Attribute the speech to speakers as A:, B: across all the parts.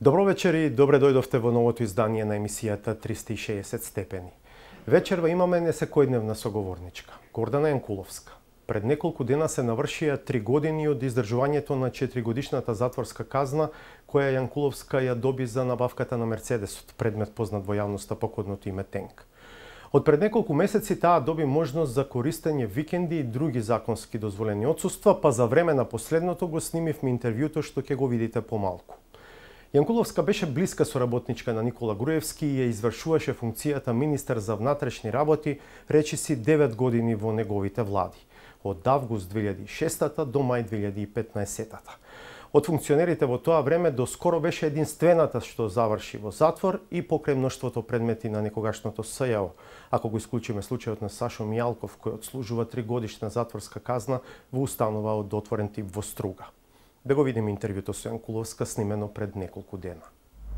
A: Добро вечер и добре дојдовте во новото издание на емисијата 360 степени. Вечерва имаме несекојдневна соговорничка, Гордана Јанкуловска. Пред неколку дена се навршија 3 години од издржувањето на 4-годишната затворска казна која Јанкуловска ја доби за набавката на Мерцедесот, предмет познат во јавноста по кодното име Тенк. Од пред неколку месеци таа доби можност за користење викенди и други законски дозволени отсуства, па за време на последното го снимивме интервјуто што ќе го видите помалку. Јанкуловска беше блиска соработничка на Никола Груевски и ја извршуваше функцијата министер за внатрешни работи речиси 9 години во неговите влади, од август 2006 до мај 2015. Од функционерите во тоа време до скоро беше единствената што заврши во затвор и покрај мноштвото предмети на некогашното СЈО, ако го исклучиме случајот на Сашо Мијалков кој отслужува 3-годишна затворска казна во установа од отворен тип во Струга. Да го видиме интервјуто со Јанкуловска снимено пред неколку дена.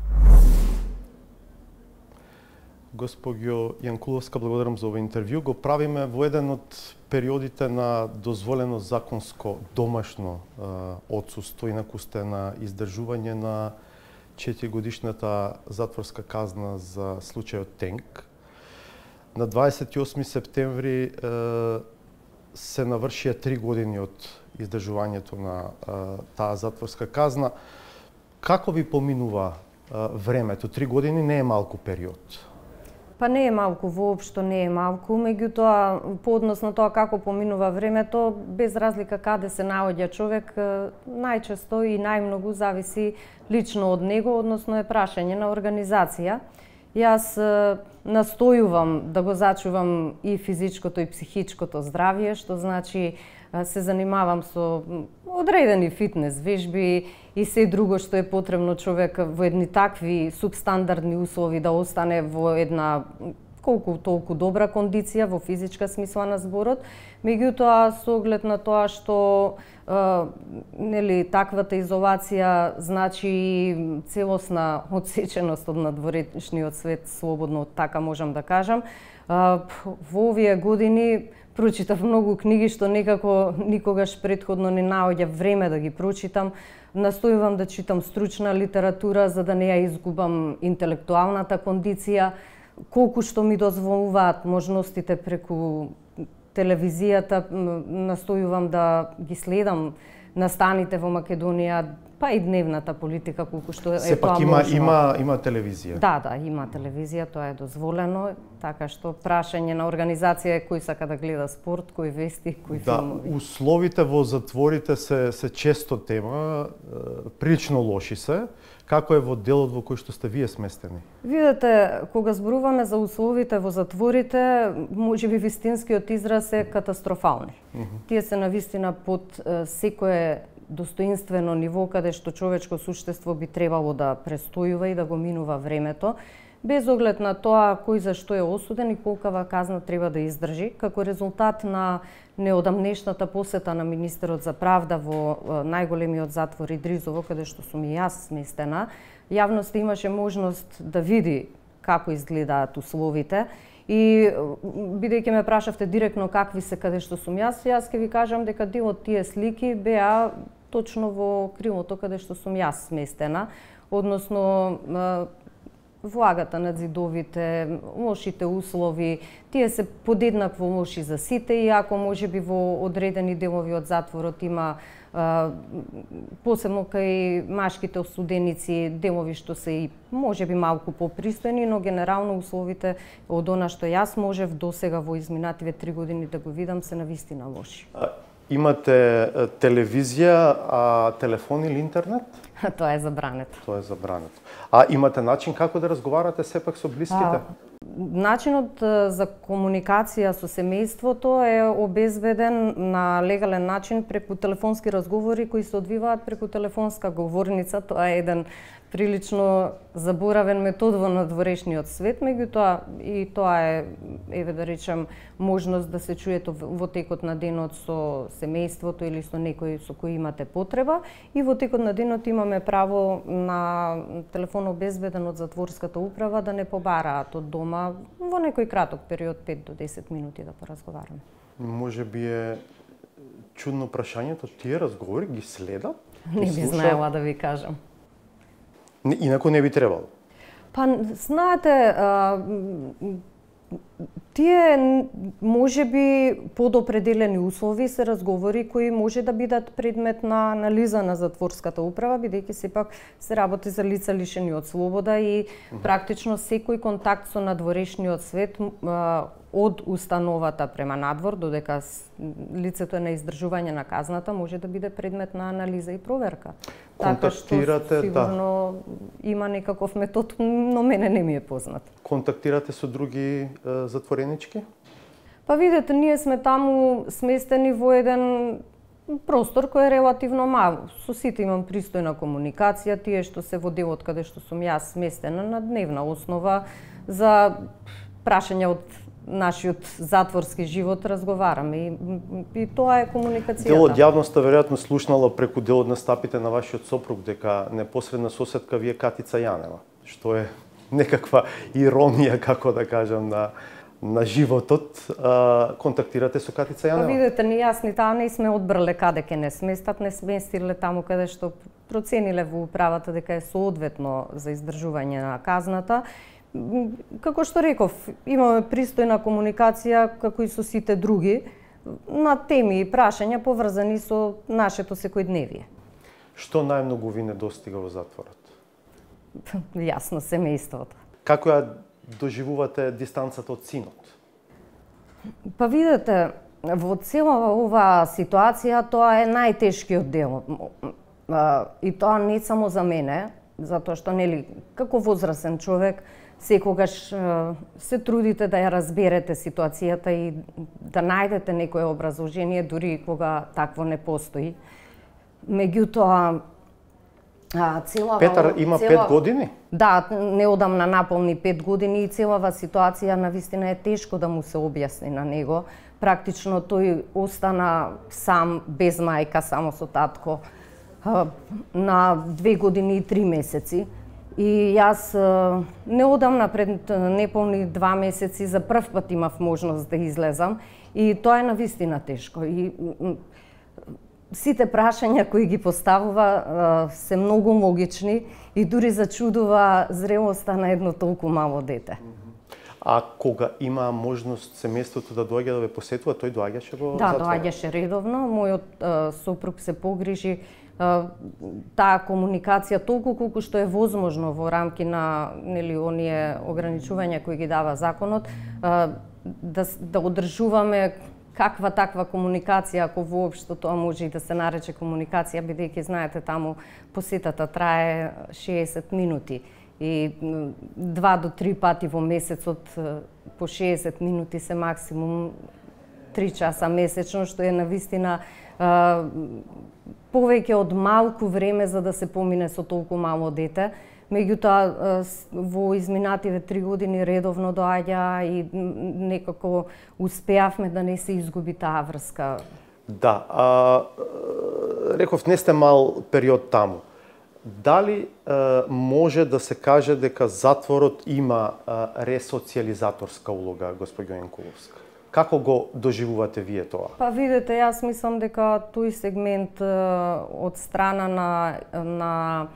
A: Госпоѓо Јанкуловска, благодарам за овој интервју. Го правиме во еден од периодите на дозволено законско домашно отсуство, инаку сте на издржување на 4-годишната затворска казна за случајот Тенк. На 28 септември се навршија 3 години од издржувањето на таа затворска казна. Како ви поминува времето? 3 години не е малку период.
B: Па не е малку, воопшто не е малку, меѓутоа по однос на тоа како поминува времето, без разлика каде се наоѓа човек, најчесто и најмногу зависи лично од него, односно е прашање на организација. Јас настојувам да го зачувам и физичкото и психичкото здравје, што значи се занимавам со одредени фитнес вежби и се друго што е потребно човек во едни такви субстандардни услови да остане во една колку толку добра кондиција во физичка смисла на зборот, меѓутоа со оглед на тоа што таквата изолација значи целосна одсеченост од надворешниот свет, слободно така можам да кажам. Во овие години прочитав многу книги што некако никогаш претходно не наоѓа време да ги прочитам. Настојувам да читам стручна литература за да не ја изгубам интелектуалната кондиција, колку што ми дозволуваат можностите преку телевизијата. Настојувам да ги следам настаните во Македонија, па и дневната политика, колку што е тоа можно.
A: Сепак има телевизија.
B: Да, има телевизија, тоа е дозволено, така што прашање на организација е кој сака да гледа спорт, кој вести, кој филмови.
A: Условите во затворите се често тема, прилично лоши се. Како е во делот во кој што сте вие сместени?
B: Видете, кога зборуваме за условите во затворите, можеби вистинскиот израз е катастрофални. Тие се навистина под секое достоинствено ниво каде што човечко суштество би требало да престојува и да го минува времето, без оглед на тоа кој за што е осуден и колкава казна треба да издржи. Како резултат на неодамнешната посета на министерот за правда во најголемиот затвор Идризово, каде што сум и јас сместена, јавноста имаше можност да види како изгледаат условите. И бидејќи ме прашавте директно какви се каде што сум јас ќе ви кажам дека дел од тие слики беа точно во крилото каде што сум јас сместена, односно влагата на зидовите, лошите услови, тие се подеднакво лоши за сите, иако можеби во одредени делови од затворот има посебно кај машките осуденици делови што се и можеби малку попристојни, но генерално условите од она што јас можев досега во изминативе 3 години да го видам се навистина лоши.
A: Имате телевизија, телефон или интернет?
B: Тоа е забрането.
A: Тоа е забрането. А имате начин како да разговарате сепак со блиските?
B: Начинот за комуникација со семејството е обезбеден на легален начин преку телефонски разговори кои се одвиваат преку телефонска говорница. Тоа е еден прилично заборавен метод во надворешниот свет, меѓутоа и тоа е, еве да речем, можност да се чуете во текот на денот со семејството или со некој со кој имате потреба, и во текот на денот имаме право на телефон обезбеден од затворската управа да не побараат од дома во некој краток период 5 до 10 минути да поразговараме.
A: Може би е чудно прашањето, тие разговори ги следат?
B: Не би знаела да ви кажам.
A: Инаку не би требало.
B: Па, знаете, тие можеби подопределени услови се разговори кои може да бидат предмет на анализа на затворската управа, бидејќи сепак се работи за лица лишени од слобода и практично секој контакт со надворешниот свет од установата према надвор, додека лицето е на издржување на казната, може да биде предмет на анализа и проверка. Така што сигурно има некаков метод, но мене не ми е познат.
A: Контактирате со други затворенички?
B: Па видете, ние сме таму сместени во еден простор кој е релативно мал. Со сите имам пристојна комуникација, тие што се во делот каде што сум јас сместена на дневна основа за прашања од нашиот затворски живот разговараме и тоа е комуникацијата.
A: Дел од јавноста веројатно слушнала преку дел од настапите на вашиот сопруг дека непосредна соседка ви е Катица Јанева, што е некаква иронија, како да кажам, на животот. Контактирате со Катица Јанева?
B: Па видете, ни јас ни таа не сме одбрале каде ќе не сместат, не сместиле таму каде што процениле во управата дека е соодветно за издржување на казната. Како што реков, имаме пристојна комуникација, како и со сите други, на теми и прашања поврзани со нашето секојдневие.
A: Што најмногу ви недостига во затворот?
B: Јасно, семејството.
A: Како ја доживувате дистанцата од синот?
B: Па видете, во цела оваа ситуација тоа е најтешкиот дел. И тоа не само за мене, затоа што нели како возрастен човек секогаш се трудите да ја разберете ситуацијата и да најдете некое образложение дури кога такво не постои. Меѓутоа
A: Петар има 5 години?
B: Да, неодамна наполни 5 години и целава ситуација навистина е тешко да му се објасни на него. Практично тој остана сам, без мајка, само со татко, на 2 години и 3 месеци. И јас неодамна пред неполни 2 месеци за прв пат имав можност да излезам и тоа е навистина тешко. И сите прашања кои ги поставува се многу логични и дури зачудува зрелоста на едно толку мало дете.
A: А кога има можност семејството да доаѓа да ве посетува, тој доаѓаше во затвор?
B: Да, доаѓаше редовно. Мојот сопруг се погрижи таа комуникација толку колку што е возможно во рамки на оние ограничувања кои ги дава законот, да одржуваме каква таква комуникација, ако воопшто тоа може и да се нарече комуникација, бидејќи знаете таму посетата трае 60 минути и 2 до 3 пати во месецот по 60 минути се максимум 3 часа месечно, што е навистина повеќе од малку време за да се помине со толку мало дете. Меѓутоа, во изминативе 3 години редовно доаѓа и некако успеавме да не се изгуби таа врска.
A: Да, реков, не сте мал период таму. Дали може да се каже дека затворот има ресоциализаторска улога, госпоѓо Јанкуловска? Како го доживувате вие тоа?
B: Па видете, јас мислам дека тој сегмент од страна на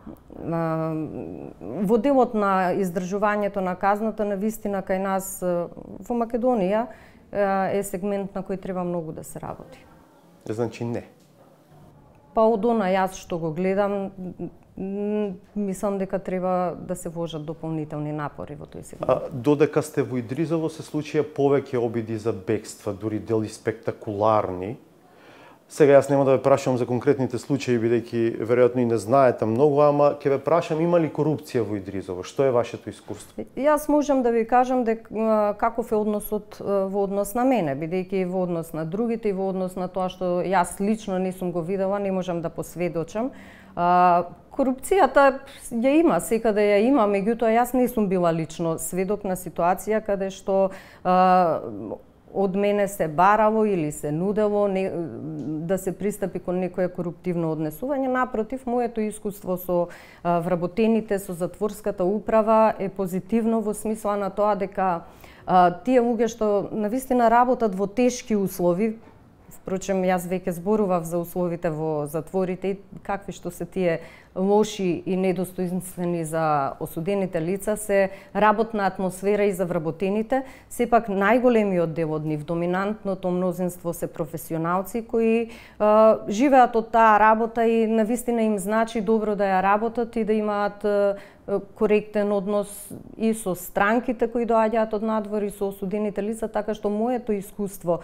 B: во делот на издржувањето на казната, навистина кај нас во Македонија е сегмент на кој треба многу да се работи.
A: Значи не?
B: Па од она јас што го гледам, мислам дека треба да се вложат дополнителни напори во тој сегмент.
A: Додека сте во Идризово се случија повеќе обиди за бегства, дури дели спектакуларни. Сега јас нема да ве прашам за конкретните случаи, бидејќи веројатно и не знаете многу, ама ќе ве прашам има ли корупција во Идризово? Што е вашето искуство?
B: Јас можам да ви кажам дека каков е односот во однос на мене, бидејќи во однос на другите и во однос на тоа што јас лично не сум го видела, не можам да посведочам. Корупцијата ја има, секаде ја има, меѓутоа јас не сум била лично сведок на ситуација каде што од мене се барало или се нудело да се пристапи кон некое коруптивно однесување. Напротив, моето искуство со вработените, со затворската управа е позитивно во смисла на тоа дека тие луѓе што навистина работат во тешки услови, впрочем, јас веќе зборував за условите во затворите и какви што се тие лоши и недостоинствени за осудените лица се работна атмосфера и за вработените. Сепак најголемиот дел од нив, доминантното мнозинство се професионалци кои живеат од таа работа и навистина им значи добро да ја работат и да имаат коректен однос и со странките кои доаѓаат од надвор и со осудените лица, така што моето искуство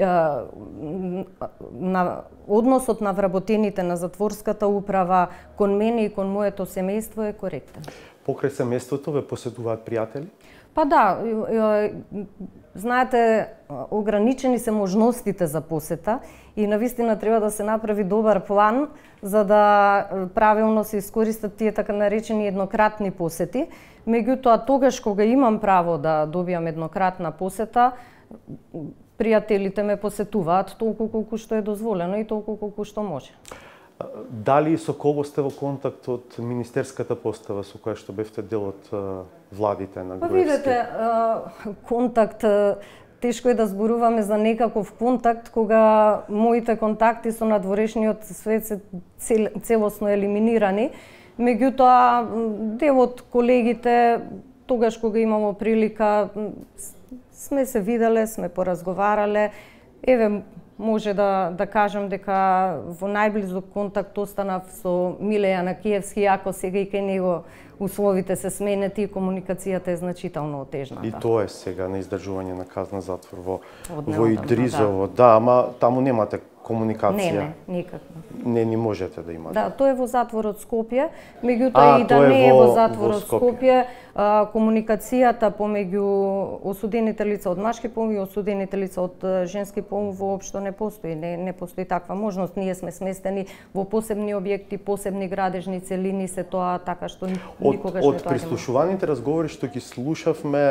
B: на односот на вработените на затворската управа кон мене и кон моето семејство е коректен.
A: Покрај семејството ве поседуваат пријатели?
B: Па да, знаете, ограничени се можностите за посета и навистина треба да се направи добар план за да правилно се искористат тие така наречени еднократни посети. Меѓутоа, тогаш кога имам право да добијам еднократна посета, пријателите ме посетуваат толку колку што е дозволено и толку колку што може.
A: Дали со кого сте во контакт од министерската постава со која што бевте дел од владите на Груевски?
B: Па видете, контакт, тешко е да зборуваме за некаков контакт кога моите контакти со надворешниот свет се целосно елиминирани. Меѓутоа, дел од колегите, тогаш кога имамо прилика, сме се виделе, сме поразговарале. Еве, може да кажам дека во најблизок контакт останав со Миле Јанакиевски, ако сега и кај него условите се сменети и комуникацијата е значително отежната.
A: И тоа е сега на издржување на казна затвор во Идризово. Да, ама таму немате комуникација.
B: Не, никако.
A: Не ни можете да имате.
B: Да, тоа е во затворот Скопје, меѓутоа и да не е во затворот Скопје, комуникацијата помеѓу осудените лица од машки пол и осудените лица од женски пол воопшто не постои. Не постои таква можност. Ние сме сместени во посебни објекти, посебни градежни целини, се тоа така што никогаш не тоа.
A: Од прислушуваните разговори што ги слушавме,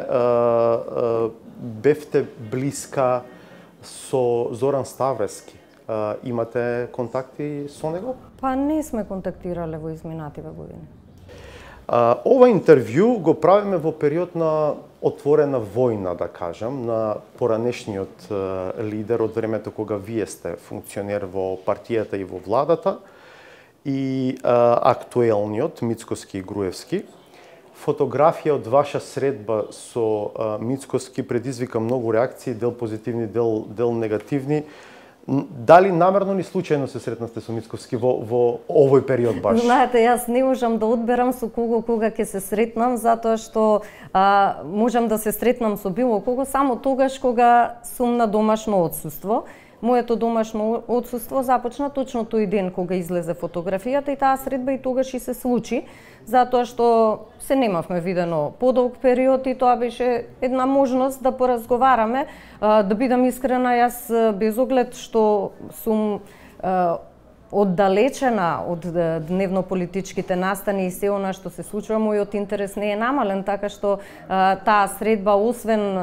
A: бевте блиска со Зоран Ставрески. Имате контакти со него?
B: Па не сме контактирале во изминативе години.
A: Ова интервју го правиме во период на отворена војна, да кажам, на поранешниот лидер од времето кога вие сте функционер во партијата и во владата и актуелниот Мицкоски и Груевски. Фотографија од ваша средба со Мицкоски предизвика многу реакции, дел позитивни, дел негативни. Дали намерно или случајно се сретнавте со Мицкоски во овој период баш?
B: Знаете, јас не можам да одберам со кога ќе се сретнам, затоа што можам да се сретнам со било кого само тогаш кога сум на домашно отсуство. Моето домашно отсуство започна точно тој ден кога излезе фотографијата и таа средба и тогаш и се случи, затоа што се немавме видено подолг период и тоа беше една можност да поразговараме. Да бидам искрена, јас без оглед што сум оддалечена од дневно-политичките настани и се она што се случува, мојот интерес не е намален, така што таа средба, освен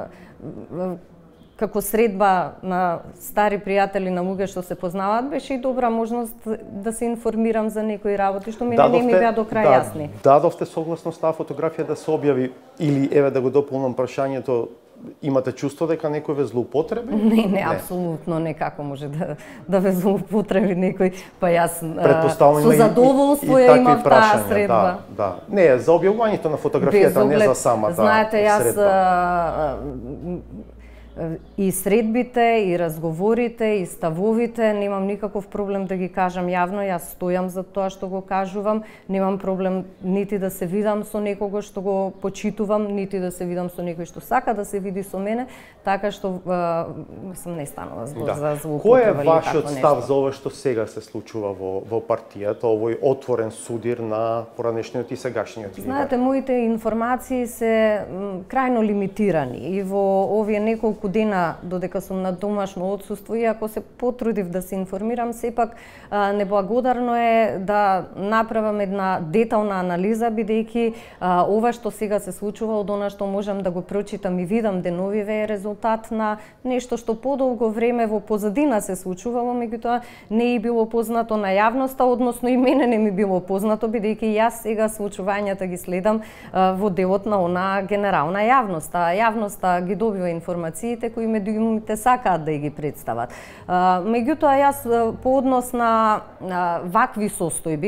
B: како средба на стари пријатели на луѓе што се познаваат, беше и добра можност да се информирам за некои работи што мене не ми беа до крај јасни.
A: Дадовте согласност таа фотографија да се објави или еве да го дополнам прашањето, имате чувство дека некој ве злоупотреби?
B: Не, апсолутно не, како може да ве злоупотреби некој, па јас со задоволство ја имав таа средба.
A: Да. Не, за објавувањето на фотографијата, не за самата средба.
B: Знаете, јас и средбите, и разговорите, и ставовите, немам никаков проблем да ги кажам јавно, јас стојам за тоа што го кажувам, немам проблем нити да се видам со некого што го почитувам, нити да се видам со некој што сака да се види со мене, така што сум не станала збор за злоупотреба.
A: Кој е вашиот став за ова што сега се случува во партијата, овој отворен судир на поранешниот и сегашниот лидер?
B: Знаете, моите информации се крајно лимитирани и во овие неколку дена додека сум на домашно отсуство, и ако се потрудив да се информирам, сепак неблагодарно е да направам една детална анализа, бидејќи ова што сега се случува од она што можам да го прочитам и видам деновиве е резултат на нешто што подолго време во позадина се случувало, меѓутоа не е било познато на јавноста, односно и мене не ми било познато, бидејќи јас сега случувањата ги следам во делот на она генерална јавност. Јавноста ги добива информации кои медиумите сакаат да ги представат. Меѓутоа, јас по однос на вакви состојби,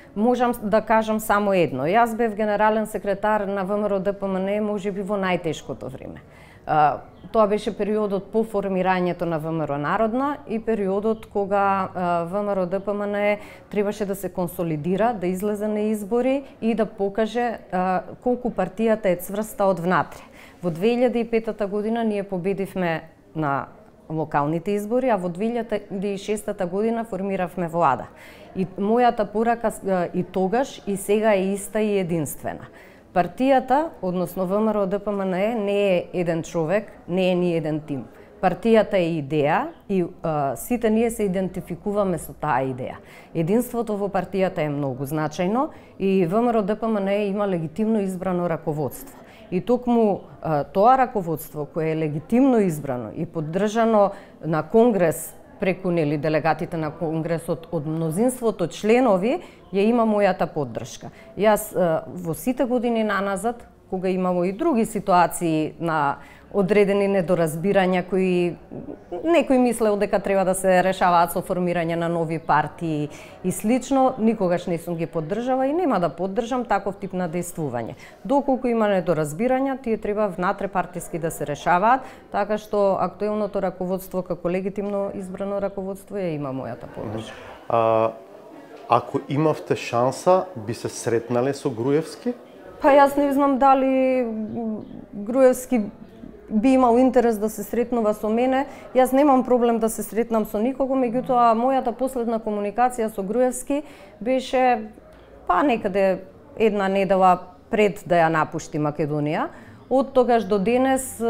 B: Можам да кажам само едно. Јас бев генерален секретар на ВМРО ДПМН можеби во најтешкото време. Тоа беше периодот по формирањето на ВМРО Народна и периодот кога ВМРО ДПМН требаше да се консолидира, да излезе на избори и да покаже колку партијата е цврста од внатре. Во 2005 година ние победивме на локалните избори, а во 2006 година формиравме влада. И мојата порака и тогаш и сега е иста и единствена. Партијата, односно ВМРО ДПМН не е еден човек, не е ни еден тим. Партијата е идеја и сите ние се идентификуваме со таа идеја. Единството во партијата е многу значајно и ВМРО ДПМН има легитимно избрано раководство. И токму тоа раководство кое е легитимно избрано и поддржано на Конгрес преку делегатите на Конгресот од мнозинството членови, ја има мојата поддршка. Јас во сите години наназад, кога имало и други ситуации на одредени недоразбирања кои некој мислел дека треба да се решаваат со формирање на нови партии и слично, никогаш не сум ги поддржала и нема да поддржам таков тип на действување. Доколку има недоразбирања, тие треба внатре партиски да се решаваат, така што актуелното раководство како легитимно избрано раководство ја има мојата поддршка.
A: Ако имавте шанса, би се сретнале со Груевски?
B: Па јас не знам дали Груевски би имал интерес да се сретнува со мене. Јас немам проблем да се сретнам со никого, меѓутоа мојата последна комуникација со Груевски беше некаде една недела пред да ја напушти Македонија. Од тогаш до денес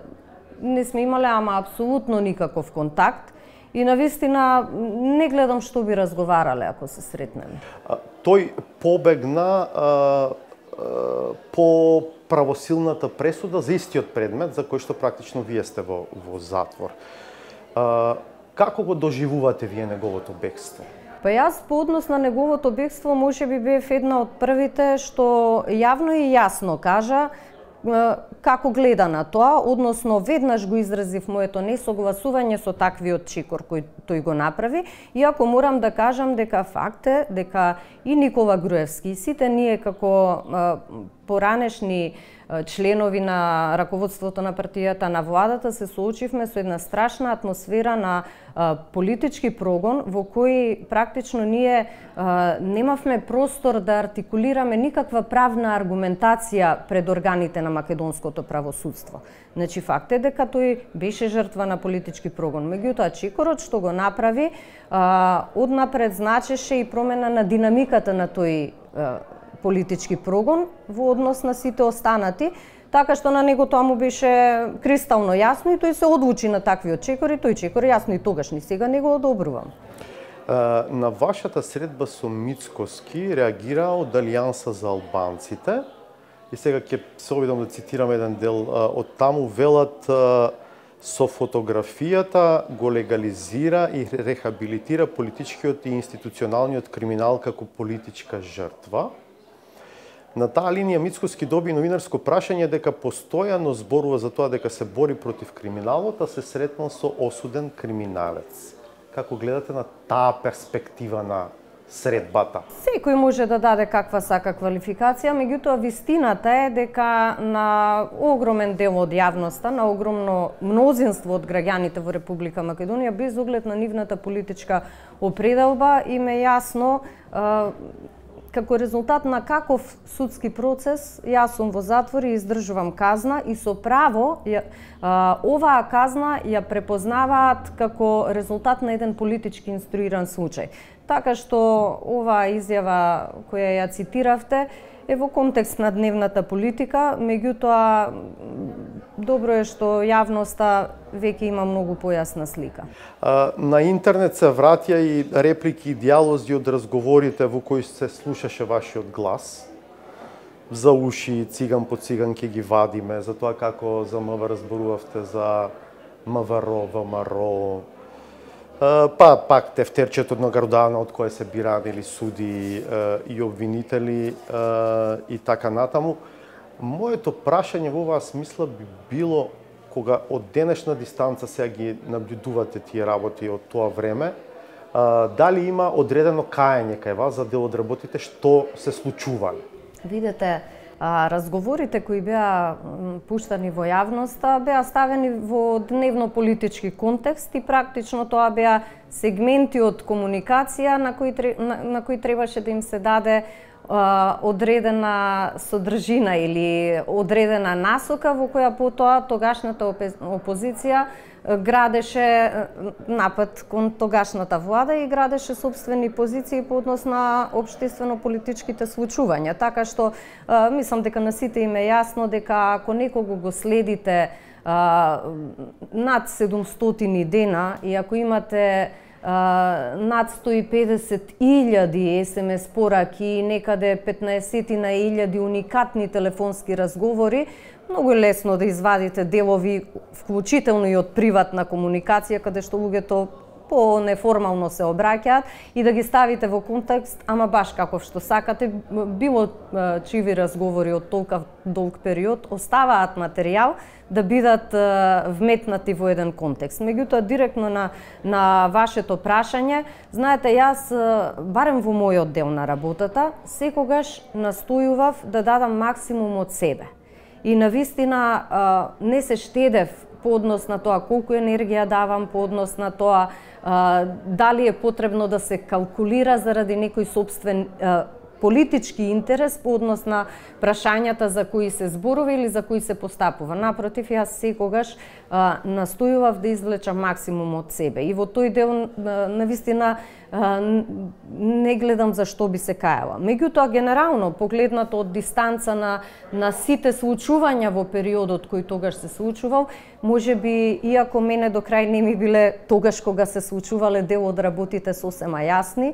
B: не сме имале апсолутно никаков контакт и навистина не гледам што би разговарале ако се сретнеме.
A: Тој побегна по правосилната пресуда за истиот предмет за кој што практично вие сте во затвор. Како го доживувате вие неговото бегство?
B: Па јас по однос на неговото бегство можеби бев една од првите што јавно и јасно кажа како гледа на тоа, односно веднаш го изразив моето несогласување со таквиот чекор кој тој го направи, иако морам да кажам дека факт е дека и Никола Груевски и сите ние како поранешни членови на раководството на партијата на владата се соочивме со една страшна атмосфера на политички прогон во кој практично ние немавме простор да артикулираме никаква правна аргументација пред органите на македонското правосудство. Значи факт е дека тој беше жртва на политички прогон. Меѓутоа чекорот што го направи однапред значеше и промена на динамиката на тој политички прогон во однос на сите останати, така што на него тоа му беше кристално јасно и тој се одлучи на таквиот чекор и тој чекор јасно и тогаш ни сега не го одобрувам.
A: На вашата средба со Мицкоски реагира од Алијанса за албанците и сега ќе се обидам да цитирам еден дел од таму, велат со фотографијата го легализира и рехабилитира политичкиот и институционалниот криминал како политичка жртва. На таа линија Мицкоски доби новинарско прашање дека постојано зборува за тоа дека се бори против криминалот, а се сретнал со осуден криминалец. Како гледате на таа перспектива на средбата?
B: Секој може да даде каква сака квалификација, меѓутоа вистината е дека на огромен дел од јавноста, на огромно мнозинство од граѓаните во Република Македонија, без оглед на нивната политичка определба, им е јасно како резултат на каков судски процес јас сум во затвор и издржувам казна и со право оваа казна ја препознаваат како резултат на еден политички инструиран случај. Така што оваа изјава која ја цитиравте е во контекст на дневната политика, меѓутоа добро е што јавноста веќе има многу појасна слика.
A: На интернет се враќа и реплики и дијалози од разговорите во кои се слушаше вашиот глас. За уши, циган по циган ќе ги вадиме, за тоа како за МВР зборувавте за МВР, ВМРО, пак тефтерчето на Гардана од кое се бирани суди и обвинители и така натаму. Моето прашање во оваа смисла би било, кога од денешна дистанца сега ги наблюдувате тие работи од тоа време, дали има одредено каење кај вас за дел од работите што се случувале?
B: Видете, разговорите кои беа пуштани во јавноста беа ставени во дневно-политички контекст и практично тоа беа сегменти од комуникација на кои требаше да им се даде одредена содржина или одредена насока во која потоа тогашната опозиција градеше напад кон тогашната влада и градеше собствени позиции по однос на општествено-политичките случувања. Така што мислам дека на сите им е јасно дека ако некого го следите над 700 дена и ако имате над 150.000 СМС пораки, некаде 15.000 уникатни телефонски разговори, многу е лесно да извадите делови, вклучително и од приватна комуникација, каде што луѓето по неформално се обраќаат и да ги ставите во контекст, ама баш каков што сакате, било чиви разговори од толков долг период, оставаат материјал да бидат вметнати во еден контекст. Меѓутоа, директно на вашето прашање, знаете, јас, барем во мојот дел на работата, секогаш настојував да дадам максимум од себе. И навистина не се штедев по однос на тоа колку енергија давам, по однос на тоа дали е потребно да се калкулира заради некој собствен политички интерес по однос на прашањата за кои се зборува или за кои се постапува. Напротив, јас секогаш настојував да извлечам максимум од себе. И во тој дел, навистина, не гледам за што би се кајала. Меѓутоа, генерално, погледнато од дистанца на сите случувања во периодот кој тогаш се случувал, може би, иако мене до крај не ми биле тогаш кога се случувале дел од работите сосема јасни,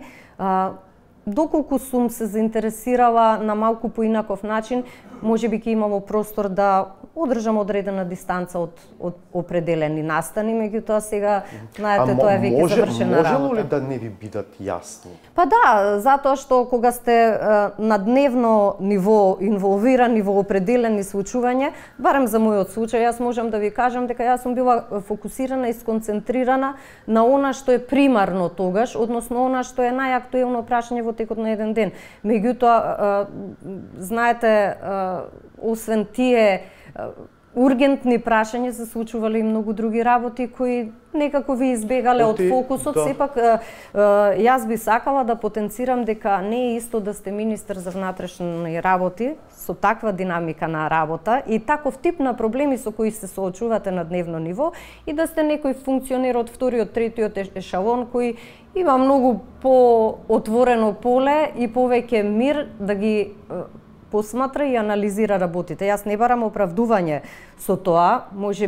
B: доколку сум се заинтересирала на малку поинаков начин, може би ќе имало простор да одржам одредена дистанца од определени настани, меѓутоа сега, знаете, тоа е веќе завршена работа.
A: Можело ли да не ви бидат јасни?
B: Па да, затоа што кога сте на дневно ниво инволвирани во определени случувања, барем за мојот случај, јас можам да ви кажам дека јас сум била фокусирана и сконцентрирана на она што е примарно тогаш, односно она што е најактуелно прашање во текот на еден ден. Меѓутоа, знаете, освен тие ургентни прашања се случувале и многу други работи кои некако ви избегале од фокусот. Сепак, јас би сакала да потенцирам дека не е исто да сте министер за внатрешни работи со таква динамика на работа и таков тип на проблеми со кои се соочувате на дневно ниво и да сте некој функционер од вториот, третиот ешалон кој има многу по-отворено поле и повеќе мир да ги посматра и анализира работите. Јас не барам оправдување со тоа,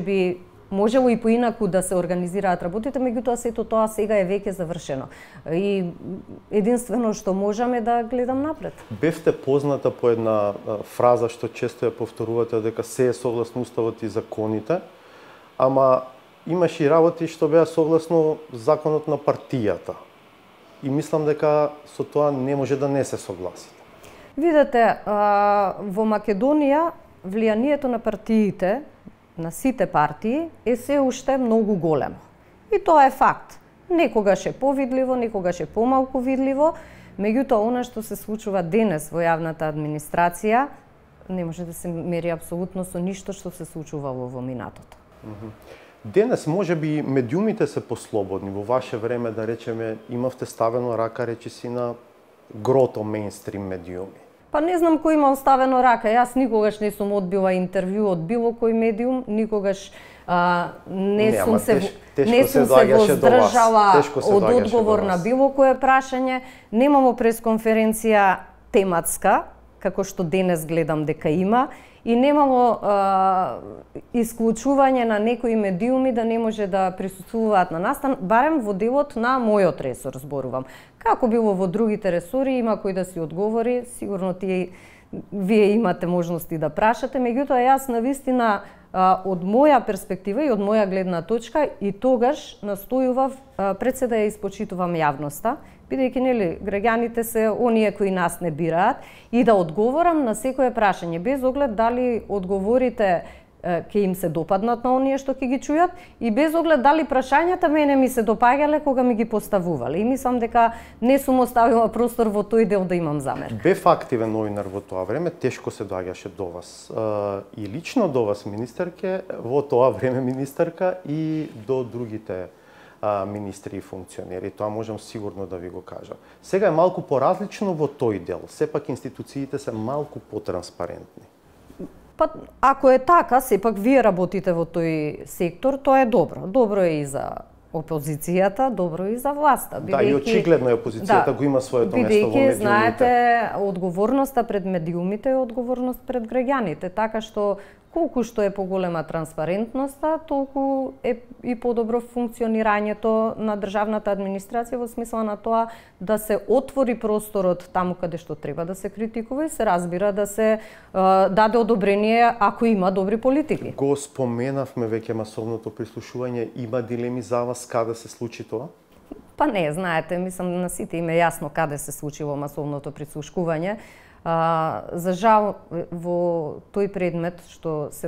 B: можело и поинаку да се организираат работите, меѓутоа сето тоа сега е веќе завршено. И единствено што можам е да гледам напред.
A: Бевте позната по една фраза што често ја повторувате дека се е согласно уставот и законите, ама имаше и работи што беа согласно законот на партијата. И мислам дека со тоа не може да не се согласите.
B: Видете, во Македонија влијанието на партиите, на сите партии, е се уште многу големо. И тоа е факт. Некогаш е повидливо, некогаш е помалку видливо, меѓутоа она што се случува денес во јавната администрација не може да се мери апсолутно со ништо што се случувало во минатото.
A: Денес може би медиумите се послободни. Во ваше време, да речеме, имавте ставено рака речиси на грото мејнстрим медиуми.
B: Па не знам кој има оставено рака. Јас никогаш не сум одбила интервју од било кој медиум, никогаш не сум се воздржала од одговор на било кое прашање. Немамо пресконференција тематска, како што денес гледам дека има, и немало исклучување на некои медиуми да не може да присуствуваат на настан, барем во делот на мојот ресор зборувам. Како било во другите ресори, има кој да си одговори, сигурно вие имате можности да прашате, меѓутоа јас навистина од моја перспектива и од моја гледна точка и тогаш настојував пред се да ја испочитувам јавноста, бидејќи нели граѓаните се оние кои нас не бираат и да одговорам на секое прашање без оглед дали одговорите ќе им се допаднат на оние што ќе ги чујат и без оглед дали прашањата мене ми се допаѓале кога ми ги поставувале. И мислам дека не сум оставила простор во тој дел да имам замерка.
A: Бев активен новинар во тоа време, тешко се доаѓаше до вас. И лично до вас, министерке, во тоа време министерка и до другите министри и функционери. Тоа можам сигурно да ви го кажам. Сега е малку поразлично во тој дел. Сепак институциите се малку потранспарентни.
B: Па, ако е така, сепак вие работите во тој сектор, тоа е добро. Добро е и за опозицијата, добро е и за власта.
A: Да, и очигледно е опозицијата го има своето место во медиумите.
B: Бидејќи, знаете, одговорноста пред медиумите е одговорност пред граѓаните, така што колку што е поголема транспарентноста, толку е и подобро функционирањето на државната администрација во смисла на тоа да се отвори просторот таму каде што треба да се критикува и се разбира да се даде одобрение ако има добри политики.
A: Го споменавме веќе масовното прислушување, има дилеми за вас каде се случи тоа?
B: Па не, знаете, мислам на сите им е јасно каде се случило масовното прислушкување. За жал во тој предмет што се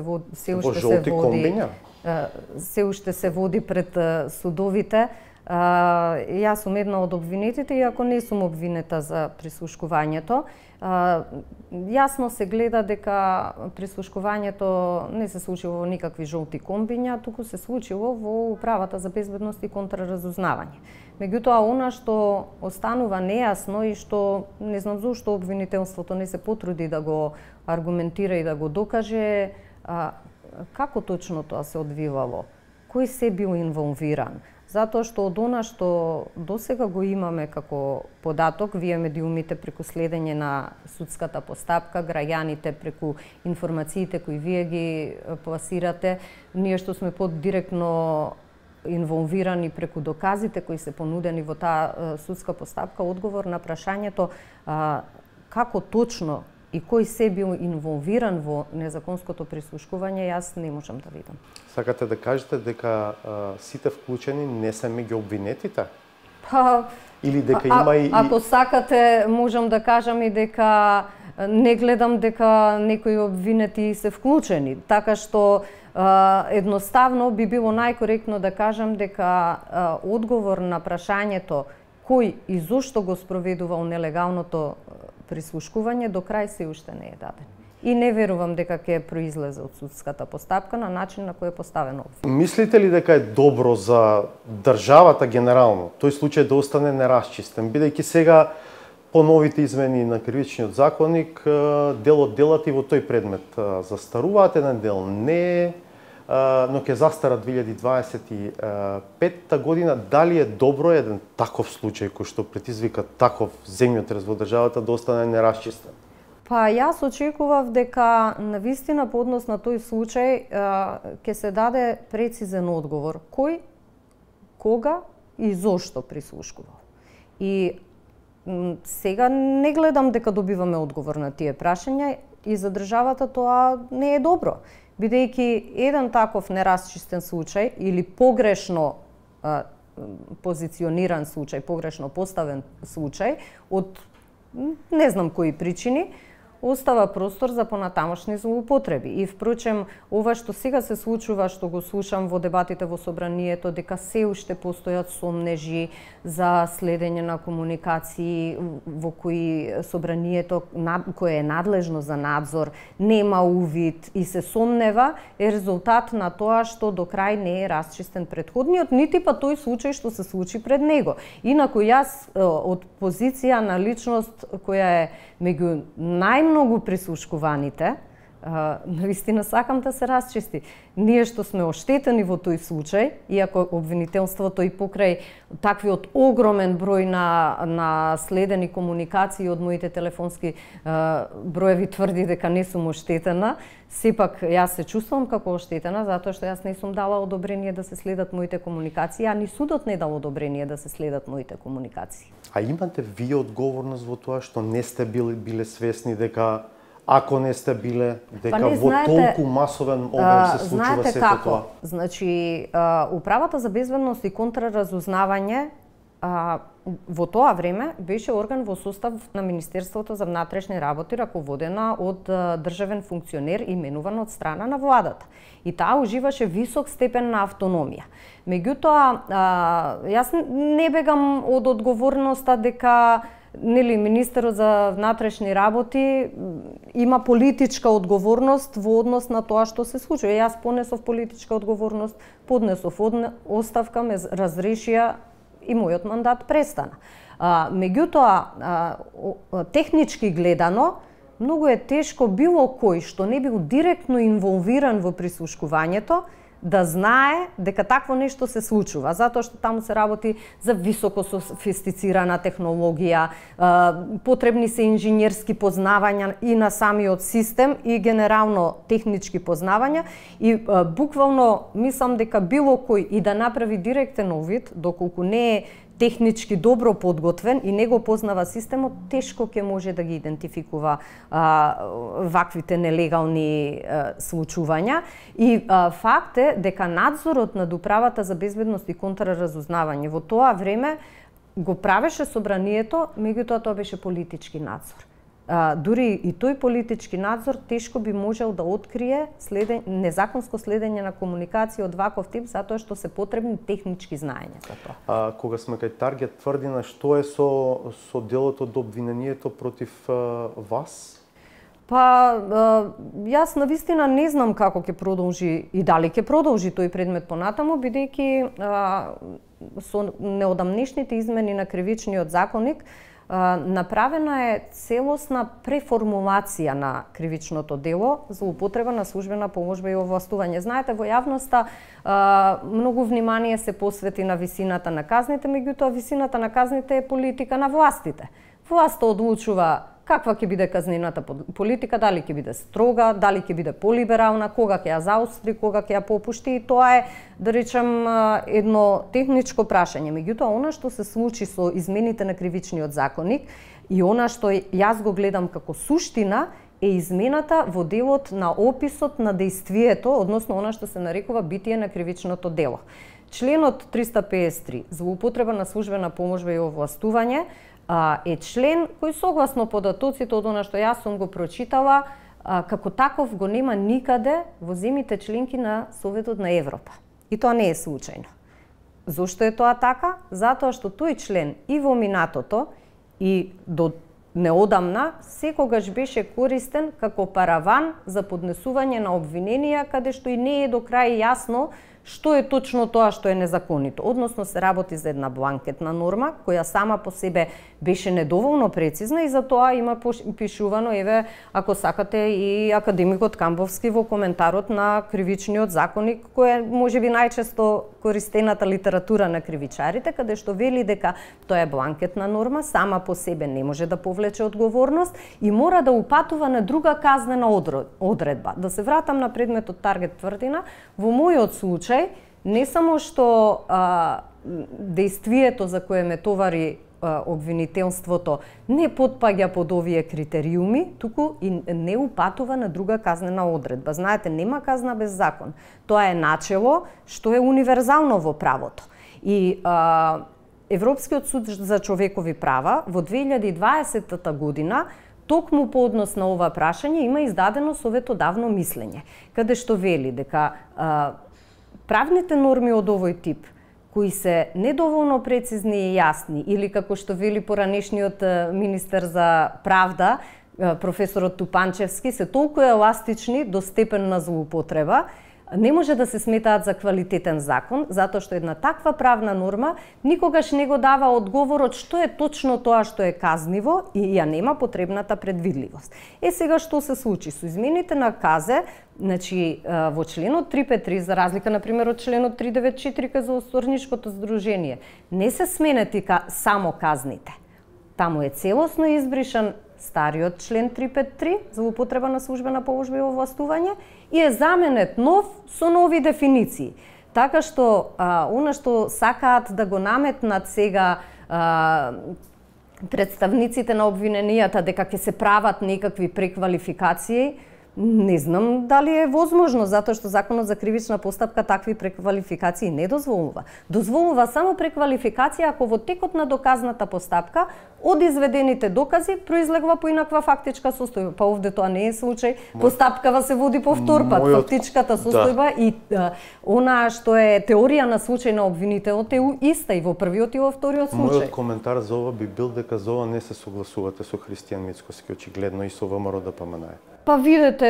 B: уште се води пред судовите, јас сум една од обвинетите, иако не сум обвинета за прислушкувањето. Јасно се гледа дека прислушкувањето не се случило во никакви жолти комбиња, туку се случило во Управата за безбедност и контраразузнавање. Меѓутоа, она што останува нејасно и што не знам зошто обвинителството не се потруди да го аргументира и да го докаже, како точно тоа се одвивало, кој се бил инволвиран. Затоа што од она што досега го имаме како податок, вие медиумите преку следење на судската постапка, граѓаните преку информациите кои вие ги пласирате, ние што сме поддиректно инволвирани преку доказите кои се понудени во таа судска постапка, одговор на прашањето како точно и кој се бил инволвиран во незаконското прислушкување, јас не можам да видам.
A: Сакате да кажете дека сите вклучени не се меѓу обвинетите?
B: Па,
A: или дека има и...
B: Ако сакате, можам да кажам и дека не гледам дека некои обвинети се вклучени, така што едноставно би било најкоректно да кажам дека одговор на прашањето кој и зошто го спроведувал нелегалното прислушкување до крај се уште не е даден. И не верувам дека ќе произлезе од судската постапка на начин на кој е поставено.
A: Мислите ли дека е добро за државата генерално тој случај да остане нерасчистен, бидејќи сега по новите измени на кривичниот законник делот и во тој предмет застаруваат, еден дел не, но ќе застара 2025 година. Дали е добро еден таков случај кој што предизвика таков земјотрес во државата да остане нерасчистен?
B: Па јас очекував дека навистина по однос на тој случај ќе се даде прецизен одговор кој, кога и зошто прислушкувал. И сега не гледам дека добиваме одговор на тие прашања и за државата тоа не е добро, бидејќи еден таков нерасчистен случај или погрешно позициониран случај, погрешно поставен случај од не знам кои причини, остава простор за понатамошни злоупотреби. И впрочем, ова што сега се случува, што го слушам во дебатите во собранието, дека се уште постојат сомнежи за следење на комуникации во кои собранието, кое е надлежно за надзор, нема увид и се сомнева, е резултат на тоа што до крај не е расчистен претходниот, нити па тој случај што се случи пред него. Инаку јас од позиција на личност која е меѓу најмногу прислушкуваните, навистина сакам да се расчисти. Ние што сме оштетени во тој случај, иако обвинителството и покрај таквиот огромен број на следени комуникации од моите телефонски броеви тврди дека не сум оштетена, сепак јас се чувствувам како оштетена затоа што јас не сум дала одобрение да се следат моите комуникации, а ни судот не дал одобрение да се следат моите комуникации.
A: А имате вие одговорност во тоа што не сте биле свесни дека ако не сте биле, дека во толку масовен обем се случува сето тоа?
B: Значи, Управата за безбедност и контраразузнавање во тоа време беше орган во состав на Министерството за внатрешни работи, раководена од државен функционер именуван од страна на владата. И таа уживаше висок степен на автономија. Меѓутоа, јас не бегам од одговорноста дека министерот за внатрешни работи има политичка одговорност во однос на тоа што се случува. Јас понесов политичка одговорност, поднесов оставка, ме разрешија и мојот мандат престана. Меѓутоа, технички гледано, многу е тешко било кој што не бил директно инволвиран во прислушкувањето да знае дека такво нешто се случува, затоа што таму се работи за високо софистицирана технологија, потребни се инженерски познавања и на самиот систем и генерално технички познавања и буквално мислам дека било кој и да направи директен овид, доколку не е технички добро подготвен и не го познава системот, тешко ќе може да ги идентификува ваквите нелегални случувања. И факт е дека надзорот над Управата за безбедност и контраразузнавање во тоа време го правеше собранието, меѓутоа тоа беше политички надзор. Дури и тој политички надзор тешко би можел да открие незаконско следење на комуникација од ваков тип, затоа што се потребни технички знаења за тоа.
A: Кога сме кај Таргет тврдина, што е со делото до обвинението против вас?
B: Јас навистина не знам како ќе продолжи и дали ќе продолжи тој предмет понатаму, бидејќи со неодамнешните измени на кривичниот законник направена е целосна преформулација на кривичното дело за употреба на службена поможба и овластување. Знаете, во јавноста многу внимание се посвети на висината на казните, меѓутоа висината на казните е политика на властите. Власта одлучува каква ќе биде казнената политика, дали ќе биде строга, дали ќе биде полиберална, кога ќе ја заостри, кога ќе ја попушти, и тоа е, да речем, едно техничко прашање. Меѓутоа, она што се случи со измените на кривичниот законник и она што јас го гледам како суштина е измената во делот на описот на дејствието, односно она што се нарекува битие на кривичното дело. Членот 353 за употреба на службена поможба и овластување е член кој согласно податоците од она што јас сум го прочитала, како таков го нема никаде во земјите членки на Советот на Европа. И тоа не е случајно. Зошто е тоа така? Затоа што тој член и во минатото и до неодамна секогаш беше користен како параван за поднесување на обвиненија, каде што и не е до крај јасно што е точно тоа што е незаконито. Односно се работи за една бланкетна норма, која сама по себе беше недоволно прецизна и за тоа има пишувано, еве, ако сакате, и академикот Камбовски во коментарот на кривичниот законник, кој е можеби најчесто користената литература на кривичарите, каде што вели дека тоа е бланкетна норма, сама по себе не може да повлече одговорност и мора да упатува на друга казнена одредба. Да се вратам на предметот Таргет тврдина, во мојот случај не само што дејствието за кое ме товари обвинителството не потпаѓа под овие критериуми, туку и не упатува на друга казнена одредба. Знаете, нема казна без закон. Тоа е начело што е универзално во правото. И Европскиот суд за човекови права во 2020 година токму по однос на ова прашање има издадено советодавно мислење, каде што вели дека правните норми од овој тип, кои се недоволно прецизни и јасни, или како што вели поранешниот министер за правда, професорот Тупанчевски, се толку еластични до степен на злоупотреба, не може да се сметаат за квалитетен закон, затоа што една таква правна норма никогаш не го дава одговорот што е точно тоа што е казниво и ја нема потребната предвидливост. Сега што се случи со измените на КАЗе, значи во членот 353, за разлика например од членот 394 за осторничкото здружение, не се сменети само казните. Таму е целосно избришан стариот член 353 за употреба на службена поможба и овластување и е заменет нов со нови дефиниции. Така што она што сакаат да го наметнат сега представниците на обвиненијата дека ќе се прават некакви преквалификации, Не знам дали е возможно, затоа што Законот за кривична постапка такви преквалификации не дозволува. Дозволува само преквалификација ако во текот на доказната постапка од изведените докази произлегува поинаква фактичка состојба. Па овде тоа не е случај. Постапкава се води повтор пат. Фактичката состојба и она што е теорија на случај на обвинителот е иста и во првиот и во вториот случај.
A: Мојот коментар за ова би бил дека за ова не се согласувате со Христијан Мицкоски, очигледно и со ВМРО ДПМНЕ.
B: Па видете,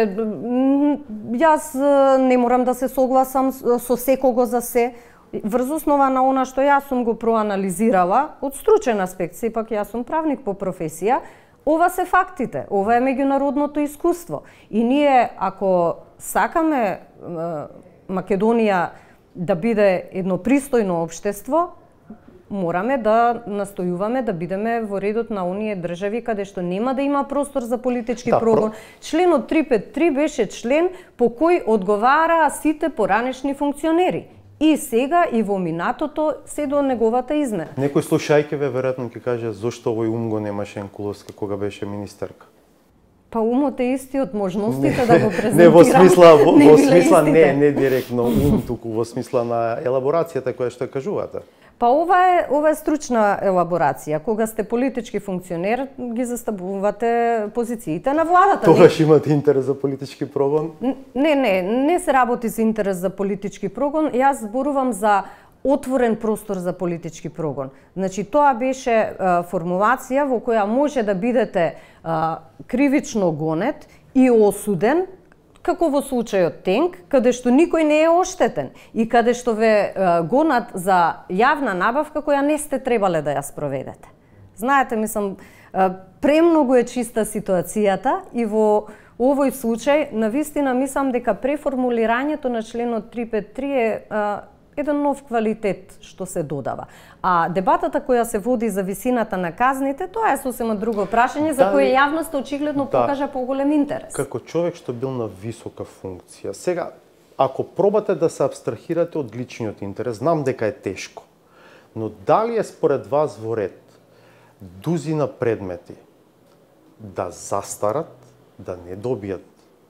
B: јас не морам да се согласам со секого за се. Врз основа на она што јас сум го проанализирала, од стручен аспект, сепак јас сум правник по професија, ова се фактите, ова е меѓународното искуство. И ние, ако сакаме Македонија да биде едно пристојно општество, мораме да настојуваме да бидеме во редот на оние држави каде што нема да има простор за политички прогон. Членот 353 беше член по кој одговараа сите поранешни функционери. И сега и во минатото се до неговата измена.
A: Некој слушајќи ве веројатно ќе каже зошто овој ум го немаше Енкуловска кога беше министерка.
B: Па умот е истиот, можностите да го презентирам.
A: Не во смисла не директно ум, туку во смисла на елаборацијата која што кажувате.
B: Па ова е стручна елаборација. Кога сте политички функционер, ги заставувате позициите на владата.
A: Тогаш имате интерес за политички прогон?
B: Не се работи за интерес за политички прогон. Јас зборувам за отворен простор за политички прогон. Значи, тоа беше формулација во која може да бидете кривично гонет и осуден, како во случајот Тенк, каде што никој не е оштетен и каде што ве гонат за јавна набавка која не сте требале да ја спроведете. Знаете, мислам, премногу е чиста ситуацијата и во овој случај, навистина мислам дека преформулирањето на членот 353 е еден нов квалитет што се додава. А дебатата која се води за висината на казните, тоа е сосема друго прашање за кое јавноста очигледно покажа поголем интерес.
A: Како човек што бил на висока функција, сега ако пробате да се абстрахирате од личниот интерес, знам дека е тешко. Но дали е според вас во ред дузина предмети да застарат, да не добијат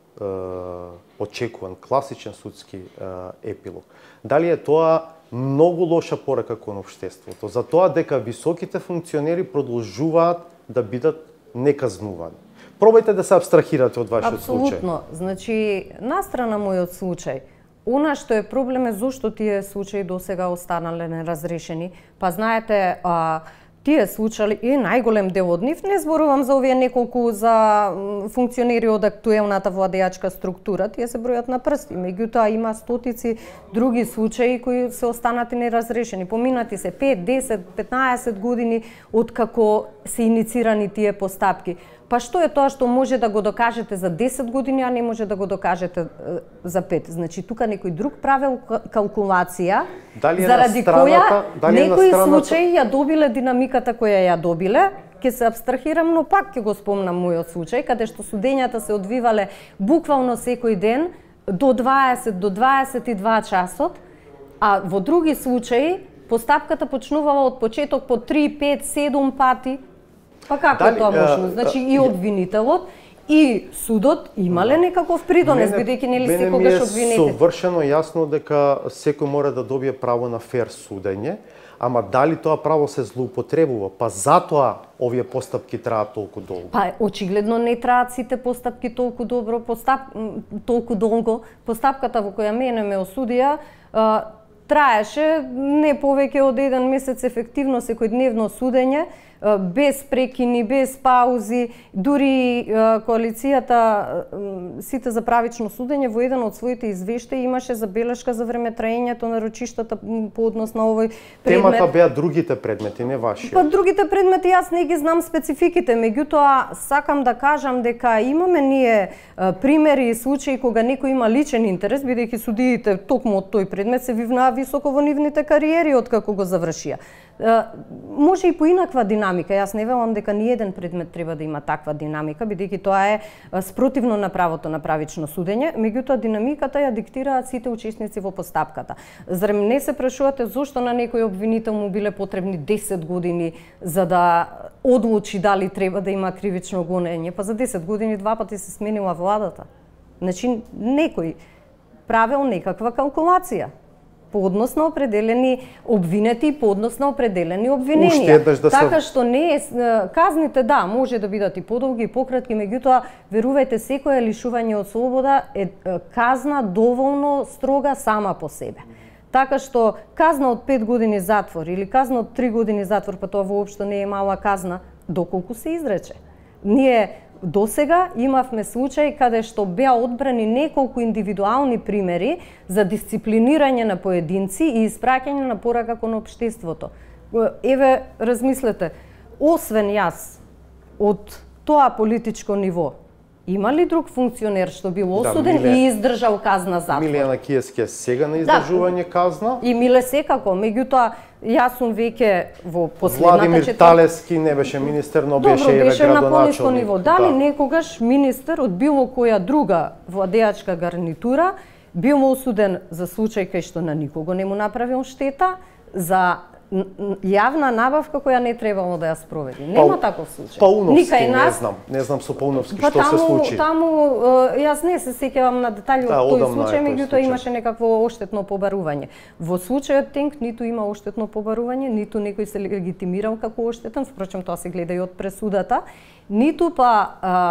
A: очекуван класичен судски епилог? Дали е тоа многу лоша порака кон општеството, за тоа дека високите функционери продолжуваат да бидат неказнувани? Пробајте да се абстрахирате од вашиот случај.
B: Апсолутно. Значи, настрана мојот случај, она што е проблем е зошто тие случаи досега останале неразрешени. Па знаете, тие случаи и најголем дел од нив, не зборувам за овие неколку за функционери од актуелната владеачка структура, тие се бројат на прсти, меѓутоа има стотици други случаи кои се останати неразрешени. Поминати се 5, 10, 15 години од како се иницирани тие постапки. Па што е тоа што може да го докажете за 10 години, а не може да го докажете за 5? Значи, тука некој друг правил калкулација, заради која некои случаи ја добиле динамиката која ја добиле, ќе се абстрахирам, но пак ќе го спомнам мојот случај, каде што судењата се одвивале буквално секој ден, до 20, до 22 часот, а во други случаи постапката почнувала од почеток по 3, 5, 7 пати. Па како е тоа можно? Значи и обвинителот и судот имале некаков придонес, бидејќи нели секогаш обвинете.
A: Мене е совршено јасно дека секој мора да добие право на фер судење, ама дали тоа право се злоупотребува? Па затоа овие постапки траат толку долго.
B: Па очигледно не траат сите постапки толку толку долго. Постапката во која мене ме осудија траеше не повеќе од 1 месец ефективно секојдневно судење, без прекини, без паузи, дури коалицијата Сите за правично судење во еден од своите извештаи имаше забелешка за време траењето на рочиштата по однос на овој предмет.
A: Темата беа другите предмети, не ваши.
B: Па другите предмети јас не ги знам спецификите, меѓутоа сакам да кажам дека имаме ние примери и случаи кога некој има личен интерес, бидејќи судиите токму од тој предмет се вивнаа високо во нивните кариери откако го завршија. Може и поинаква динамика. Јас не велам дека ни еден предмет треба да има таква динамика, бидејќи тоа е спротивно на правото на правично судење, меѓутоа динамиката ја диктираат сите учесници во постапката. Зарем не се прашувате зошто на некој обвинител му биле потребни 10 години за да одлучи дали треба да има кривично гонење? Па за 10 години 2 пати се сменила владата. Значи, некој правел некаква калкулација по однос на определени обвинети и по однос на определени обвиненија. Така што не е, казните да, може да бидат и подолги и пократки, меѓутоа верувајте, секоја лишување од слобода е казна доволно строга сама по себе. Така што казна од 5 години затвор или казна од 3 години затвор, па тоа воопшто не е мала казна, доколку се изрече. Ние досега имавме случаи каде што беа одбрани неколку индивидуални примери за дисциплинирање на поединци и испраќање на порака кон општеството. Еве, размислете, освен јас, од тоа политичко ниво, има ли друг функционер што бил осуден и издржал казна затвор?
A: Милијана Киевски е сега на издржување казна.
B: И Миле секако, меѓутоа јас сум веќе во последната
A: Владимир Талевски не беше министер, но беше и
B: беше на пониско
A: градоначелник.
B: ниво. Дали некогаш министер од било која друга владеачка гарнитура бил осуден за случај кај што на никого не му направил штета, за јавна набавка која не требало да ја спроведи. Нема таков случај.
A: Пауновски, не знам со Пауновски што се случи.
B: Таму јас не се сеќавам на детали од тој случај, меѓутоа имаше некакво оштетно побарување. Во случајот Тенк ниту има оштетно побарување, ниту некој се легитимирал како оштетен, впрочем тоа се гледа и од пресудата, ниту па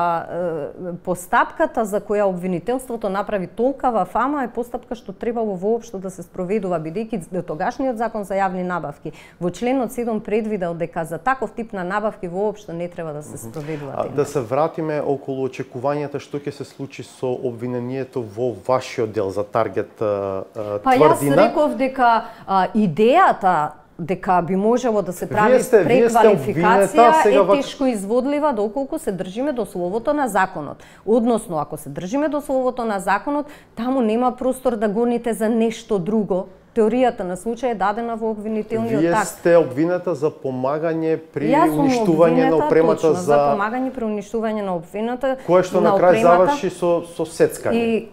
B: постапката за која обвинителството направи толкава фама е постапка што требало воопшто да се спроведува, бидејќи тогашниот закон за јавни набавки во членот 7 предвидел дека за таков тип на набавки воопшто не треба да се спроведуваат.
A: Да се вратиме околу очекувањата што ќе се случи со обвинението во вашиот дел за Таргет тврдина.
B: Па јас реков дека идејата дека би можело да се прави преквалификација е тешко изводлива доколку се држиме до словото на законот. Односно, ако се држиме до словото на законот, таму нема простор да гоните за нешто друго. Теоријата на случај е дадена во обвинителниот акт.
A: Вие сте обвината за помагање при уништување на опремата
B: за помагање при уништување на опремата,
A: кое што на крај заврши со сецкање. И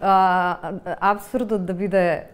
B: апсурдот да биде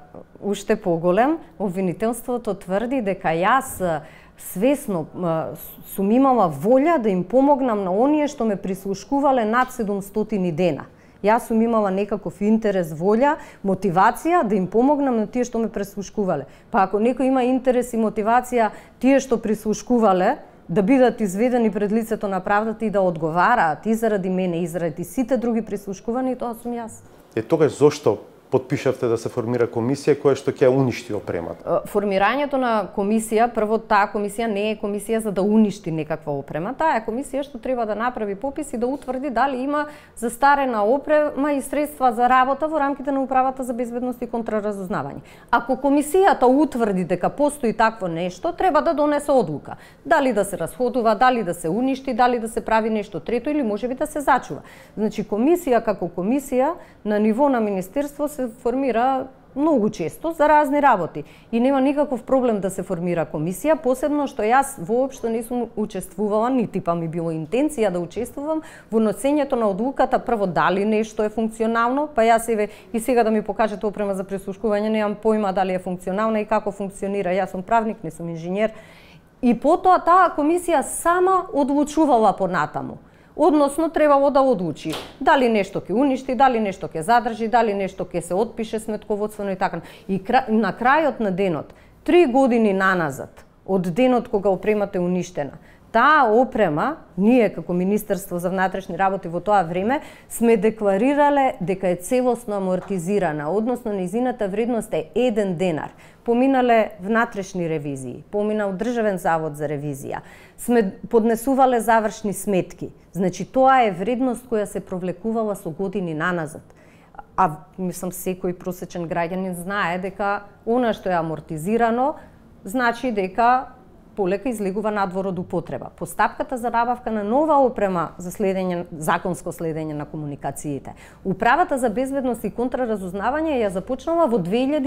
B: уште поголем, обвинителството тврди дека јас свесно сум имала волја да им помогнам на оние што ме прислушкувале над 700 дена. Јас сум имала некаков интерес, волја, мотивација да им помогнам на тие што ме прислушкувале. Па ако некој има интерес и мотивација тие што прислушкувале да бидат изведени пред лицето на правдата и да одговараат и заради мене и заради сите други прислушкувани, тоа сум јас.
A: Тогаш зошто потпишавте да се формира комисија која што ќе уништи опремата?
B: Формирањето на комисија, прво таа комисија не е комисија за да уништи некаква опрема, таа е комисија што треба да направи попис и да утврди дали има застарена опрема и средства за работа во рамките на Управата за безбедност и контраразузнавање. Ако комисијата утврди дека постои такво нешто, треба да донесе одлука. Дали да се расходува, дали да се уништи, дали да се прави нешто трето или можеби да се зачува. Значи комисија како комисија на ниво на министерство се формира многу често за разни работи и нема никаков проблем да се формира комисија, посебно што јас воопшто не сум учествувала, нити па ми било интенција да учествувам во носењето на одлуката прво дали нешто е функционално, па јас еве и сега да ми покажете опрема за прислушкување, немам појма дали е функционална и како функционира. Јас сум правник, не сум инженер. И потоа таа комисија сама одлучувала понатаму. Односно, требало да одлучи дали нешто ќе уништи, дали нешто ќе задржи, дали нешто ќе се отпише сметководствено и така. И на крајот на денот, 3 години наназад, од денот кога опремата е уништена, таа опрема, ние како Министерство за внатрешни работи во тоа време, сме декларирале дека е целосно амортизирана, односно нејзината вредност е 1 денар. Поминале внатрешни ревизии, поминал Државен завод за ревизија, сме поднесувале завршни сметки. Значи, тоа е вредност која се провлекувала со години наназад. А, мислам, секој просечен граѓанин знае дека она што е амортизирано, значи дека полека излегува надвор од употреба. Постапката за набавка на нова опрема за законско следење на комуникациите. Управата за безбедност и контраразузнавање ја започнала во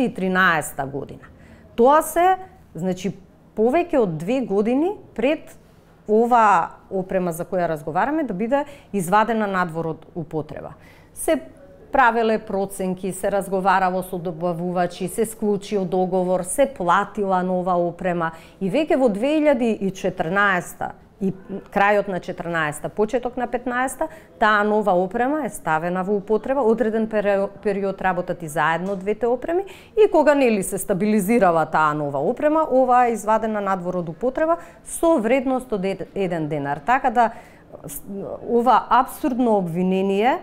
B: 2013 година. Тоа се, значи, повеќе од 2 години пред оваа опрема за која разговараме да биде извадена надвор од употреба. Се правеле проценки, се разговарало со добавувачи, се склучил договор, се платила нова опрема и веќе во 2014 и крајот на 14-та, почеток на 15-та, таа нова опрема е ставена во употреба, одреден период работат и заедно двете опреми и кога нели се стабилизирава таа нова опрема, ова е извадена надвор од употреба со вредност од 1 денар. Така да ова абсурдно обвинение,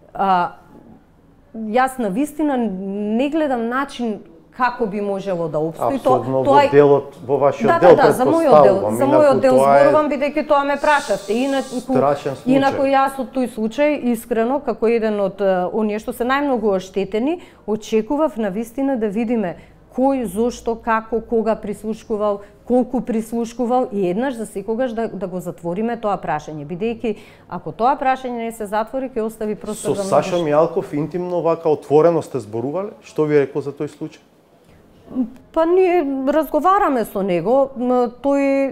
B: јас на вистина не гледам начин како би можело да обстои
A: Абсолютно во делот, во вашиот дел претпоставувам.
B: За мојот дел зборувам, бидејќи тоа ме прашавте.
A: Инаку
B: јас од тој случај, искрено, како еден од оние што се најмногу оштетени, очекував на вистина да видиме кој, зошто, како, кога прислушкувал, колку прислушкувал и еднаш за секогаш да го затвориме тоа прашање. Бидејќи, ако тоа прашање не се затвори, ќе остави простор за
A: многу. Со Саша Мијалков интимно вака отворено сте зборувале? Што ви рекол за тој случај?
B: Па ние разговараме со него, тој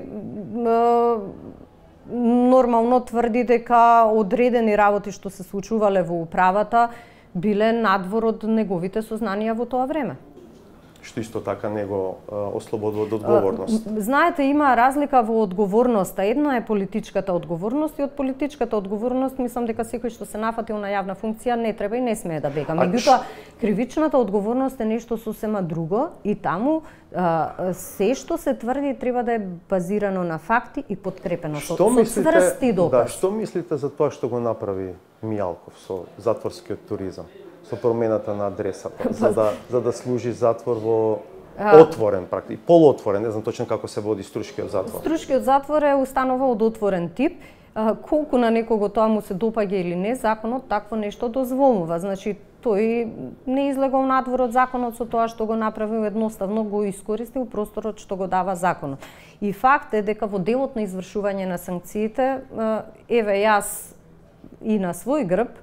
B: нормално тврди дека одредени работи што се случувале во управата биле надвор од неговите сознанија во тоа време.
A: Што исто така него ослободува од одговорност.
B: Знаете, има разлика во одговорноста. Една е политичката одговорност и од политичката одговорност мислам дека секој што се нафатил на јавна функција не треба и не смее да бега. Меѓутоа, кривичната одговорност е нешто сосема друго и таму се што се тврди треба да е базирано на факти и подкрепено со цврсти докази.
A: Да, што мислите за тоа што го направи Мијалков со затворскиот туризам? Со промената на адресата, за да служи затвор во отворен практики, полуотворен, не знам точно како се води Струшкиот затвор.
B: Струшкиот затвор е установа од отворен тип. Колку на некого тоа му се допаѓа или не, законот такво нешто дозволува. Значи, тој не излегол надвор од законот со тоа што го направил, едноставно го искористил просторот што го дава законот. И факт е дека во делот на извршување на санкциите, еве јас и на свој грб,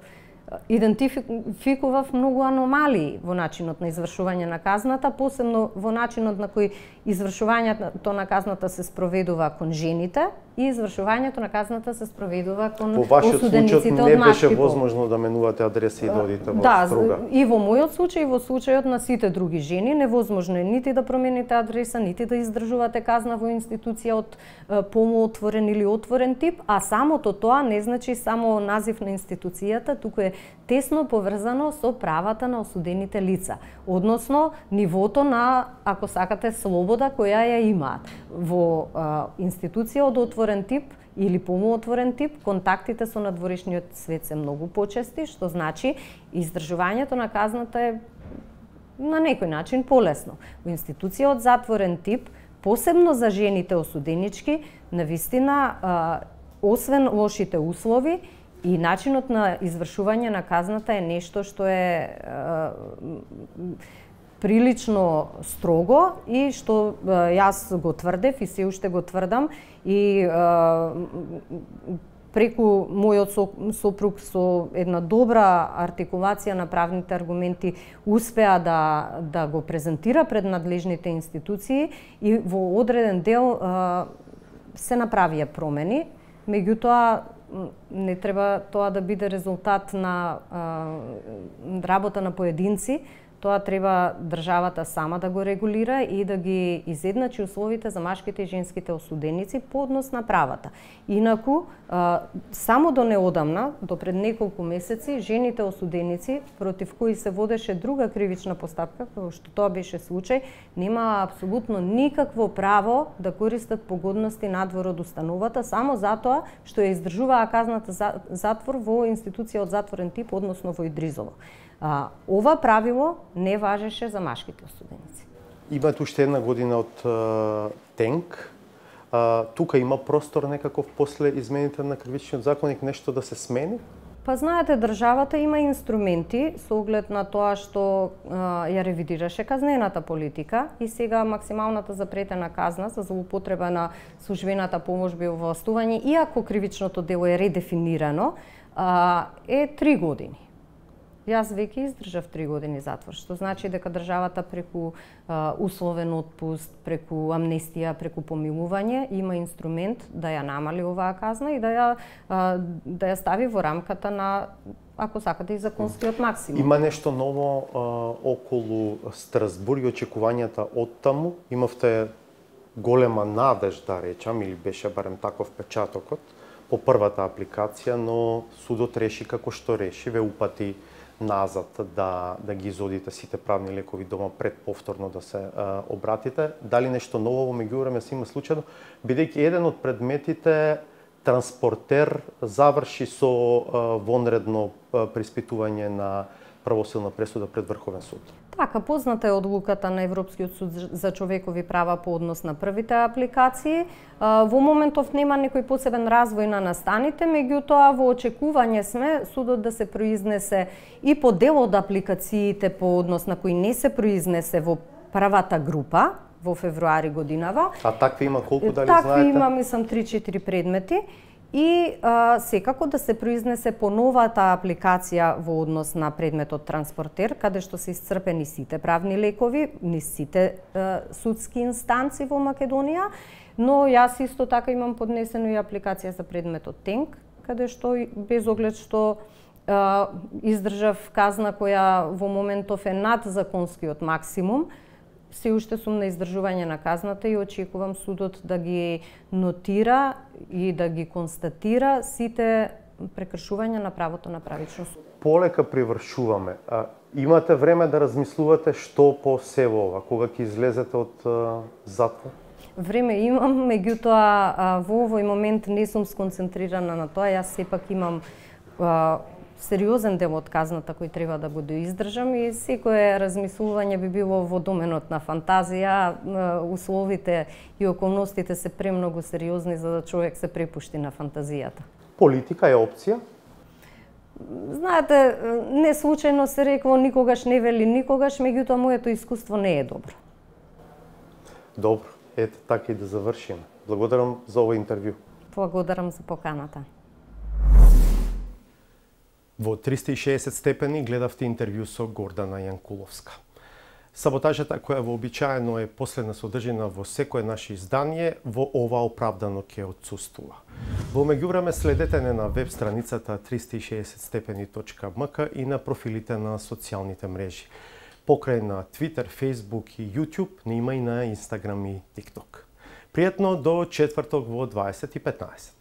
B: идентификував многу аномалии во начинот на извршување на казната, посебно во начинот на кој извршувањето на казната се спроведува кон жените и извршувањето на казната се спроведува кон осудениците од машки пол. Во вашиот случај
A: не беше возможно да менувате адреси и да одите во струга?
B: Да, и во мојот случај и во случајот на сите други жени невозможно е нити да промените адреса, нити да издржувате казна во институција од полуотворен или отворен тип, а самото тоа не значи само назив на институцијата, туку е тесно поврзано со правата на осудените лица, односно нивото на, ако сакате, слобода која ја имаат. Во институција од отворен тип или полуотворен тип, контактите со надворешниот свет се многу почести, што значи издржувањето на казната е на некој начин полесно. Во институција од затворен тип, посебно за жените осуденички, навистина, освен лошите услови, и начинот на извршување на казната е нешто што е прилично строго и што јас го тврдев и се уште го тврдам и преку мојот сопруг со една добра артикулација на правните аргументи успеа да го презентира пред надлежните институции и во одреден дел се направија промени, меѓутоа не треба тоа да биде резултат на работа на поединци, тоа треба државата сама да го регулира и да ги изедначи условите за машките и женските осуденици по однос на правата. Инаку, само до неодамна, до пред неколку месеци, жените осуденици, против кои се водеше друга кривична постапка, како што тоа беше случај, нема апсолутно никакво право да користат погодности надвор од установата, само затоа што ја издржуваа казната затвор во институција од затворен тип, односно во Идризово. Ова правило не важеше за машките осуденици.
A: Имате уште една година од ТЕНК. Тука има простор некаков после измените на кривичниот законник нешто да се смени?
B: Па знаете, државата има инструменти со оглед на тоа што ја ревидираше казнената политика и сега максималната запретена казна за злоупотреба на службената помош би овластување, иако кривичното дело е редефинирано, е 3 години. Јас веќе издржав 3 години затвор, што значи дека државата преку условен отпуст, преку амнестија, преку помилување има инструмент да ја намали оваа казна и да ја стави во рамката на, ако сакате, и законскиот максимум.
A: Има нешто ново околу Страсбург и очекувањата од таму? Имавте голема надеж, да речам, или беше барем таков печатокот по првата апликација, но судот реши како што реши, ве упати назад да ги изодите сите правни лекови дома пред повторно да се обратите. Дали нешто ново во меѓувреме се има случајно, бидејќи еден од предметите транспортер заврши со вонредно преиспитување на правосилна пресуда пред Врховен суд.
B: Така, позната е одлуката на Европскиот суд за човекови права по однос на првите апликации. Во моментов нема некој посебен развој на настаните, меѓутоа во очекување сме судот да се произнесе и по дел од апликациите по однос на кои не се произнесе во првата група во февруари годинава.
A: А такви има колку, дали знаете?
B: Такви има, мислам, 3-4 предмети. И секако да се произнесе по новата апликација во однос на предметот транспортер, каде што се исцрпени сите правни лекови, низ сите судски инстанци во Македонија, но јас исто така имам поднесено и апликација за предметот тенк, каде што без оглед што издржав казна која во моментов е над законскиот максимум, се уште сум на издржување на казната и очекувам судот да ги нотира и да ги констатира сите прекршувања на правото на правично суд.
A: Полека привршуваме. Имате време да размислувате што по сево ова, кога ќе излезете од затвор?
B: Време имам, меѓутоа во овој момент не сум сконцентрирана на тоа. Јас сепак имам сериозен дел од казната кој треба да го доиздржам и секое размислување би било во доменот на фантазија. Условите и околностите се премногу сериозни за да човек се препушти на фантазијата.
A: Политика е опција?
B: Знаете, не случајно се рекло никогаш не вели никогаш, меѓутоа моето искуство не е добро.
A: Добро, ете така и да завршиме. Благодарам за овој интервју.
B: Благодарам за поканата.
A: Во 360 степени гледавте интервју со Гордана Јанкуловска. Саботажата која вообичаено е последна содржина во секое наше издание, во ова оправдано ќе отсуствува. Во меѓувреме следете не на веб страницата 360stepeni.mk и на профилите на социјалните мрежи. Покрај на Twitter, Facebook и YouTube, не има и на Instagram и TikTok. Пријатно до четврток во 20:15.